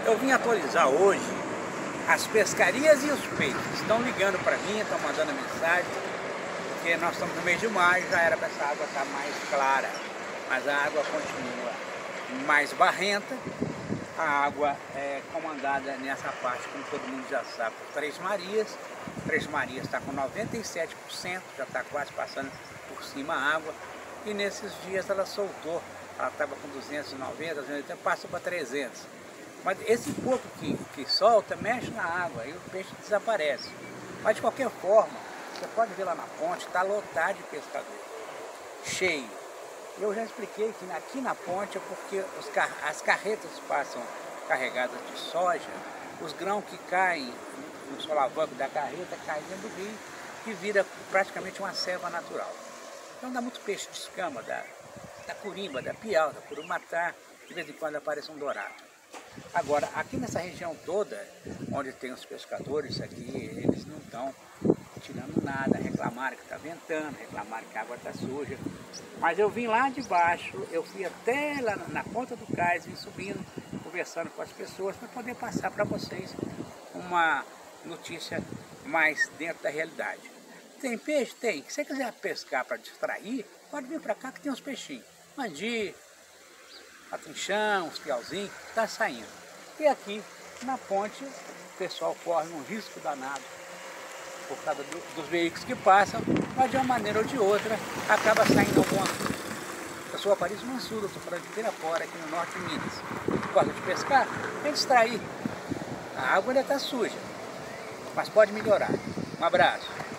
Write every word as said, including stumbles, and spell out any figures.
Eu vim atualizar hoje as pescarias e os peixes. Estão ligando para mim, estão mandando mensagem, porque nós estamos no mês de maio, já era para essa água estar mais clara, mas a água continua mais barrenta. A água é comandada nessa parte, como todo mundo já sabe, por Três Marias. Três Marias está com noventa e sete por cento, já está quase passando por cima a água. E nesses dias ela soltou, ela estava com duzentos e noventa, duzentos e oitenta, passa para trezentos. Mas esse pouco que, que solta mexe na água e o peixe desaparece. Mas de qualquer forma, você pode ver lá na ponte, está lotado de pescador, cheio. Eu já expliquei que aqui na ponte é porque os car as carretas passam carregadas de soja, os grãos que caem no solavanco da carreta caem dentro do rio, que vira praticamente uma selva natural. Então dá muito peixe de escama, da, da curimba, da piau, da curumatá, de vez em quando aparece um dourado. Agora, aqui nessa região toda, onde tem os pescadores aqui, eles não estão tirando nada, reclamaram que está ventando, reclamaram que a água está suja. Mas eu vim lá de baixo, eu fui até lá na ponta do cais, vim subindo, conversando com as pessoas, para poder passar para vocês uma notícia mais dentro da realidade. Tem peixe? Tem. Se você quiser pescar para distrair, pode vir para cá que tem uns peixinhos. Mandi, patrinchão, uns piauzinhos, está saindo. E aqui na ponte o pessoal corre um risco danado por causa do, dos veículos que passam, mas de uma maneira ou de outra acaba saindo alguma coisa. Eu sou Aparício Mansur, estou falando de Pirapora, aqui no norte de Minas. Gosta de pescar? Tem que distrair. A água ainda está suja, mas pode melhorar. Um abraço.